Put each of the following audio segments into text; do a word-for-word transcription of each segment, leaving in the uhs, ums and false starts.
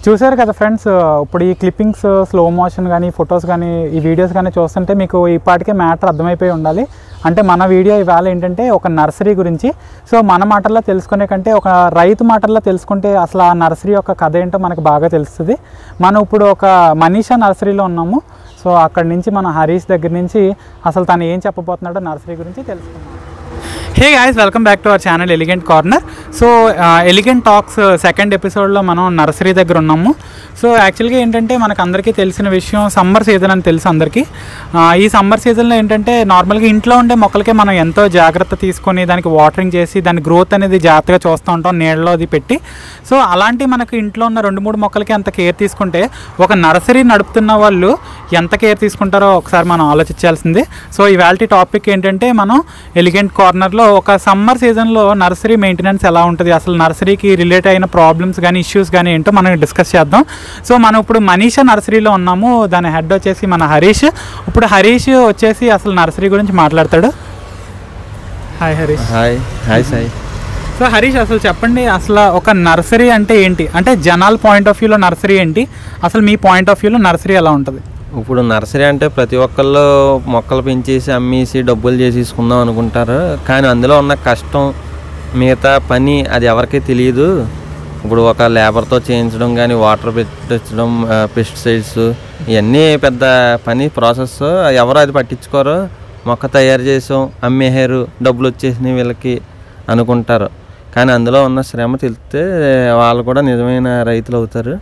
చూసారు కదా ఫ్రెండ్స్, ఇప్పుడు ఈ క్లిప్పింగ్స్, స్లో మోషన్ కానీ, ఫొటోస్ కానీ, ఈ వీడియోస్ కానీ చూస్తుంటే మీకు ఈ పాటికే మ్యాటర్ అర్థమైపోయి ఉండాలి. అంటే మన వీడియో ఇవాళ ఏంటంటే ఒక నర్సరీ గురించి. సో మన మాటల్లో తెలుసుకునే కంటే ఒక రైతు మాటల్లో తెలుసుకుంటే అసలు ఆ నర్సరీ యొక్క కథ ఏంటో మనకు బాగా తెలుస్తుంది. మనం ఇప్పుడు ఒక మనీషా నర్సరీలో ఉన్నాము. సో అక్కడి నుంచి మన హరీష్ దగ్గర నుంచి అసలు తను ఏం చెప్పబోతున్నాడో నర్సరీ గురించి తెలుసుకున్నాం. Hey guys, welcome back to our channel elegant corner. So elegant talks second ఎపిసోడ్లో మనం నర్సరీ దగ్గర ఉన్నాము. సో యాక్చువల్గా ఏంటంటే మనకు అందరికీ తెలిసిన విషయం, సమ్మర్ సీజన్ అని తెలుసు అందరికీ. ఈ సమ్మర్ సీజన్లో ఏంటంటే నార్మల్గా ఇంట్లో ఉండే మొక్కలకే మనం ఎంతో జాగ్రత్త తీసుకొని దానికి వాటరింగ్ చేసి దాని గ్రోత్ అనేది జాగ్రత్తగా చూస్తూ ఉంటాం, నీళ్ళలో అది పెట్టి. సో అలాంటి మనకు ఇంట్లో ఉన్న రెండు మూడు మొక్కలకి అంత కేర్ తీసుకుంటే ఒక నర్సరీ నడుపుతున్న వాళ్ళు ఎంత కేర్ తీసుకుంటారో ఒకసారి మనం ఆలోచించాల్సింది. సో ఇవాల్టి టాపిక్ ఏంటంటే మనం ఎలిగెంట్ కార్నర్లో ఒక సమ్మర్ సీజన్లో నర్సరీ మెయింటెనెన్స్ ఎలా ఉంటుంది, అసలు నర్సరీకి రిలేట్ అయిన ప్రాబ్లమ్స్ కానీ ఇష్యూస్ కానీ ఏంటో మనం డిస్కస్ చేద్దాం. సో మనం ఇప్పుడు మనీషా నర్సరీలో ఉన్నాము. దాని హెడ్ వచ్చేసి మన హరీష్. ఇప్పుడు హరీష్ వచ్చేసి అసలు నర్సరీ గురించి మాట్లాడతాడు. Hi Harish. Hi hi Sai. So Harish, అసలు చెప్పండి, అసలు ఒక నర్సరీ అంటే ఏంటి? అంటే జనాల పాయింట్ ఆఫ్ వ్యూలో నర్సరీ ఏంటి, అసలు మీ పాయింట్ ఆఫ్ వ్యూలో నర్సరీ ఎలా ఉంటుంది? ఇప్పుడు నర్సరీ అంటే ప్రతి ఒక్కళ్ళు మొక్కలు పెంచేసి అమ్మేసి డబ్బులు చేసేసుకుందాం అనుకుంటారు. కానీ అందులో ఉన్న కష్టం, మిగతా పని అది ఎవరికీ తెలియదు. ఇప్పుడు ఒక లేబర్తో చేయించడం కానీ, వాటర్ పెట్టించడం, పెస్టిసైడ్స్, ఇవన్నీ పెద్ద పని ప్రాసెస్. ఎవరు అది పట్టించుకోరు. మొక్క తయారు చేసాం, అమ్మేహారు, డబ్బులు వచ్చేసినాయి వీళ్ళకి అనుకుంటారు. కానీ అందులో ఉన్న శ్రమ తెలిస్తే వాళ్ళు కూడా నిజమైన రైతులు అవుతారు.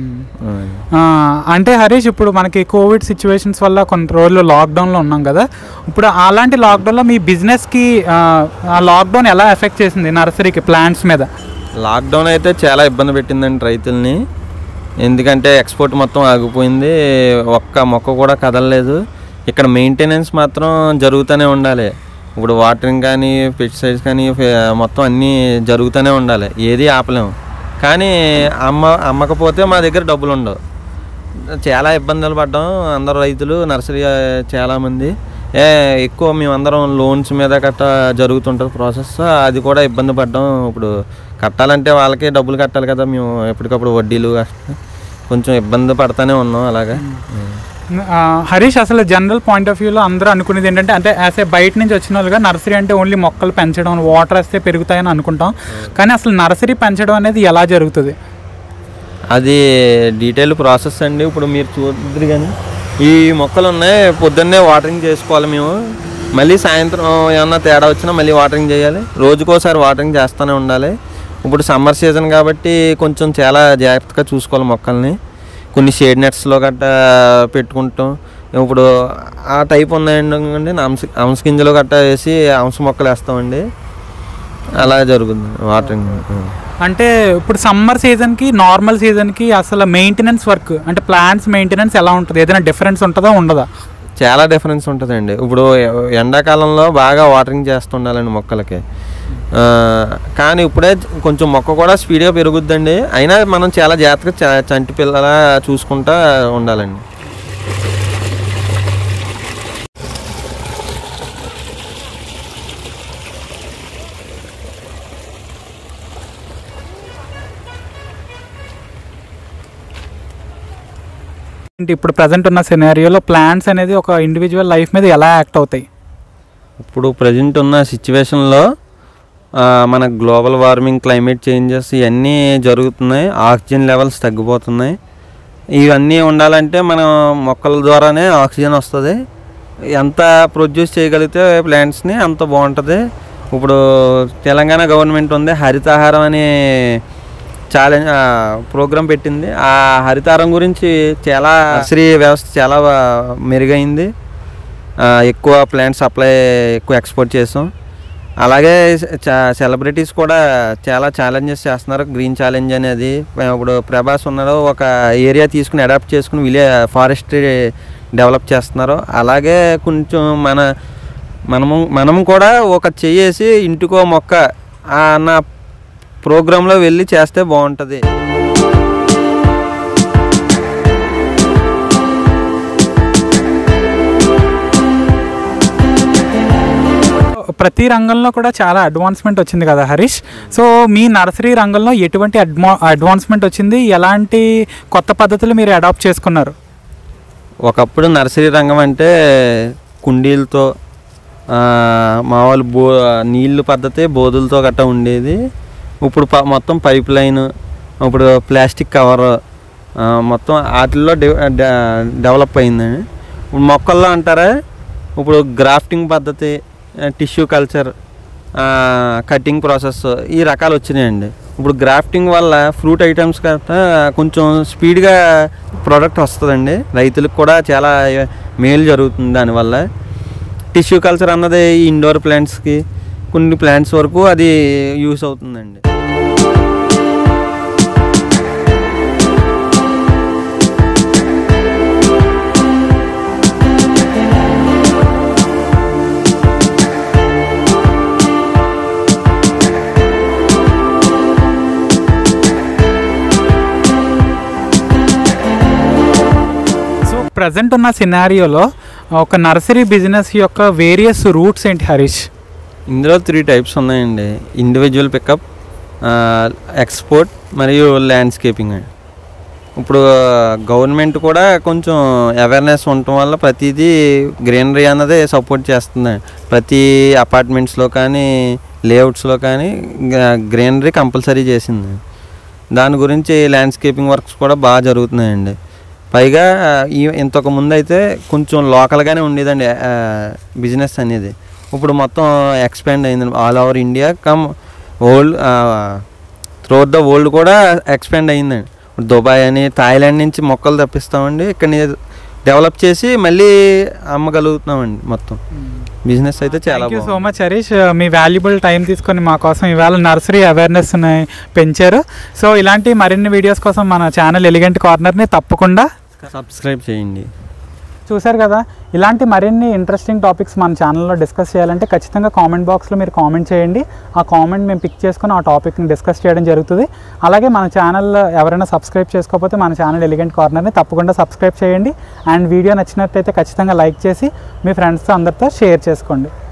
అంటే హరీష్, ఇప్పుడు మనకి కోవిడ్ సిచ్యువేషన్స్ వల్ల కొన్ని రోజులు లాక్డౌన్లో ఉన్నాం కదా. ఇప్పుడు అలాంటి లాక్డౌన్లో మీ బిజినెస్కి ఆ లాక్డౌన్ ఎలా ఎఫెక్ట్ చేసింది నర్సరీకి, ప్లాంట్స్ మీద? లాక్డౌన్ అయితే చాలా ఇబ్బంది పెట్టిందండి రైతుల్ని. ఎందుకంటే ఎక్స్పోర్ట్ మొత్తం ఆగిపోయింది, ఒక్క మొక్క కూడా కదలలేదు. ఇక్కడ మెయింటెనెన్స్ మాత్రం జరుగుతూనే ఉండాలి. ఇప్పుడు వాటరింగ్ కానీ, పెస్టిసైడ్స్ కానీ మొత్తం అన్నీ జరుగుతూనే ఉండాలి, ఏది ఆపలేము. కానీ అమ్మ అమ్మకపోతే మా దగ్గర డబ్బులు ఉండవు. చాలా ఇబ్బందులు పడ్డాం అందరు రైతులు, నర్సరీ చాలామంది. ఏ ఎక్కువ మేమందరం లోన్స్ మీద గట్టా జరుగుతుంటుంది ప్రాసెస్, అది కూడా ఇబ్బంది పడ్డాం. ఇప్పుడు కట్టాలంటే వాళ్ళకే డబ్బులు కట్టాలి కదా, మేము ఎప్పటికప్పుడు వడ్డీలు కొంచెం ఇబ్బంది పడుతూనే ఉన్నాం అలాగా. హరీష్, అసలు జనరల్ పాయింట్ ఆఫ్ వ్యూలో అందరూ అనుకునేది ఏంటంటే, అంటే యాజ్ ఏ బయట నుంచి వచ్చిన వాళ్ళుగా నర్సరీ అంటే ఓన్లీ మొక్కలు పెంచడం, వాటర్ వేస్తే పెరుగుతాయని అనుకుంటాం. కానీ అసలు నర్సరీ పెంచడం అనేది ఎలా జరుగుతుంది? అది డీటెయిల్ ప్రాసెస్ అండి. ఇప్పుడు మీరు చూద్దరు కానీ ఈ మొక్కలు ఉన్నాయి, పొద్దున్నే వాటరింగ్ చేసుకోవాలి మేము. మళ్ళీ సాయంత్రం ఏమన్నా తేడా వచ్చినా మళ్ళీ వాటరింగ్ చేయాలి. రోజుకోసారి వాటరింగ్ చేస్తూనే ఉండాలి. ఇప్పుడు సమ్మర్ సీజన్ కాబట్టి కొంచెం చాలా జాగ్రత్తగా చూసుకోవాలి మొక్కల్ని. కొన్ని షేడ్ నెట్స్లో గట్టా పెట్టుకుంటాం. ఇప్పుడు ఆ టైప్ ఉన్నాయండి, అంశ అంశ గింజలు గట్టా వేసి అంశ మొక్కలు వేస్తామండి. అలా జరుగుతుంది వాటరింగ్. అంటే ఇప్పుడు సమ్మర్ సీజన్కి నార్మల్ సీజన్కి అసలు మెయింటెనెన్స్ వర్క్ అంటే ప్లాంట్స్ మెయింటెనెన్స్ ఎలా ఉంటుంది? ఏదైనా డిఫరెన్స్ ఉంటుందా ఉండదా? చాలా డిఫరెన్స్ ఉంటుందండి. ఇప్పుడు ఎండాకాలంలో బాగా వాటరింగ్ చేస్తుండాలండి మొక్కలకి. కానీ ఇప్పుడే కొంచెం మొక్క కూడా స్పీడ్గా పెరుగుద్దండి. అయినా మనం చాలా జాగ్రత్తగా చంటి పిల్లలా చూసుకుంటూ ఉండాలండి. ఇప్పుడు ప్రజెంట్ ఉన్న సినారియోలో ప్లాంట్స్ అనేది ఒక ఇండివిజువల్ లైఫ్ మీద ఎలా యాక్ట్ అవుతాయి? ఇప్పుడు ప్రజెంట్ ఉన్న సిచ్యువేషన్లో మన గ్లోబల్ వార్మింగ్, క్లైమేట్ చేంజెస్ ఇవన్నీ జరుగుతున్నాయి. ఆక్సిజన్ లెవెల్స్ తగ్గిపోతున్నాయి. ఇవన్నీ ఉండాలంటే మనం మొక్కల ద్వారానే ఆక్సిజన్ వస్తుంది. ఎంత ప్రొడ్యూస్ చేయగలిగితే ప్లాంట్స్ని అంత బాగుంటుంది. ఇప్పుడు తెలంగాణ గవర్నమెంట్ ఉంది, హరితహారం అనే ఛాలెంజ్ ప్రోగ్రాం పెట్టింది. ఆ హరితారం గురించి చాలా నర్సరీ వ్యవస్థ చాలా మెరుగైంది. ఎక్కువ ప్లాంట్ సప్లై ఎక్కువ ఎక్స్పోర్ట్ చేసాం. అలాగే సెలబ్రిటీస్ కూడా చాలా ఛాలెంజెస్ చేస్తున్నారు. గ్రీన్ ఛాలెంజ్ అనేది ఇప్పుడు ప్రభాస్ ఉన్నాడు, ఒక ఏరియా తీసుకుని అడాప్ట్ చేసుకుని విలే ఫారెస్ట్రీ డెవలప్ చేస్తున్నారు. అలాగే కొంచెం మన మనము మనం కూడా ఒక చెయ్యేసి ఇంటికో మొక్క అన్న ప్రోగ్రాంలో వెళ్ళి చేస్తే బాగుంటుంది. ప్రతి రంగంలో కూడా చాలా అడ్వాన్స్మెంట్ వచ్చింది కదా హరీష్. సో మీ నర్సరీ రంగంలో ఎటువంటి అడ్వా అడ్వాన్స్మెంట్ వచ్చింది, ఎలాంటి కొత్త పద్ధతులు మీరు అడాప్ట్ చేసుకున్నారు? ఒకప్పుడు నర్సరీ రంగం అంటే కుండీలతో మామూలు బో నీళ్ళు పద్ధతి బోధులతో గట్రా ఉండేది. ఇప్పుడు ప మొత్తం పైప్ లైన్, ఇప్పుడు ప్లాస్టిక్ కవర్ మొత్తం వాటిల్లో డెవలప్ అయిందండి. ఇప్పుడు మొక్కల్లో అంటారా, ఇప్పుడు గ్రాఫ్టింగ్ పద్ధతి, టిష్యూ కల్చర్, కటింగ్ ప్రాసెస్ ఈ రకాలు వచ్చినాయండి. ఇప్పుడు గ్రాఫ్టింగ్ వల్ల ఫ్రూట్ ఐటమ్స్ గట్రా కొంచెం స్పీడ్గా ప్రోడక్ట్ వస్తుందండి. రైతులకు కూడా చాలా మేలు జరుగుతుంది దానివల్ల. టిష్యూ కల్చర్ అన్నది ఇండోర్ ప్లాంట్స్కి, కొన్ని ప్లాంట్స్ వరకు అది యూస్ అవుతుందండి. ప్రజెంట్ ఉన్న సినారియోలో ఒక నర్సరీ బిజినెస్ యొక్క వేరియస్ రూట్స్ ఏంటి హరీష్? ఇందులో త్రీ టైప్స్ ఉన్నాయండి. ఇండివిజువల్ పికప్, ఎక్స్పోర్ట్ మరియు ల్యాండ్స్కేపింగ్ అండి. ఇప్పుడు గవర్నమెంట్ కూడా కొంచెం అవేర్నెస్ ఉండటం వల్ల ప్రతిదీ గ్రీనరీ అన్నదే సపోర్ట్ చేస్తుందండి. ప్రతి అపార్ట్మెంట్స్లో కానీ లేఅవుట్స్లో కానీ గ్రీనరీ కంపల్సరీ చేసింది. దాని గురించి ల్యాండ్స్కేపింగ్ వర్క్స్ కూడా బాగా జరుగుతున్నాయండి. పైగా ఈ ఇంతకు ముందు అయితే కొంచెం లోకల్గానే ఉండేదండి బిజినెస్ అనేది. ఇప్పుడు మొత్తం ఎక్స్పాండ్ అయిందండి. All over India cum world, throughout the world కూడా ఎక్స్పాండ్ అయిందండి. దుబాయ్ అని, థాయిలాండ్ నుంచి మొక్కలు తెప్పిస్తామండి, ఇక్కడ డెవలప్ చేసి మళ్ళీ అమ్మగలుగుతున్నామండి. మొత్తం బిజినెస్ అయితే చాలా. Thank you so much Harish, మీ వాల్యుబుల్ టైం తీసుకొని మా కోసం ఇవాళ నర్సరీ అవేర్నెస్ పెంచారు. సో ఇలాంటి మరిన్ని వీడియోస్ కోసం మన ఛానల్ ఎలిగెంట్ కార్నర్ని తప్పకుండా సబ్స్క్రైబ్ చేయండి. చూశారు కదా, ఇలాంటి మరిన్ని ఇంట్రెస్టింగ్ టాపిక్స్ మన ఛానల్లో డిస్కస్ చేయాలంటే ఖచ్చితంగా కామెంట్ బాక్స్లో మీరు కామెంట్ చేయండి. ఆ కామెంట్ మేము పిక్ చేసుకుని ఆ టాపిక్ని డిస్కస్ చేయడం జరుగుతుంది. అలాగే మన ఛానల్ ఎవరైనా సబ్స్క్రైబ్ చేసుకోకపోతే మన ఛానల్ ఎలిగెంట్ కార్నర్ని తప్పకుండా సబ్స్క్రైబ్ చేయండి. అండ్ వీడియో నచ్చినట్లయితే ఖచ్చితంగా లైక్ చేసి మీ ఫ్రెండ్స్తో అందరితో షేర్ చేసుకోండి.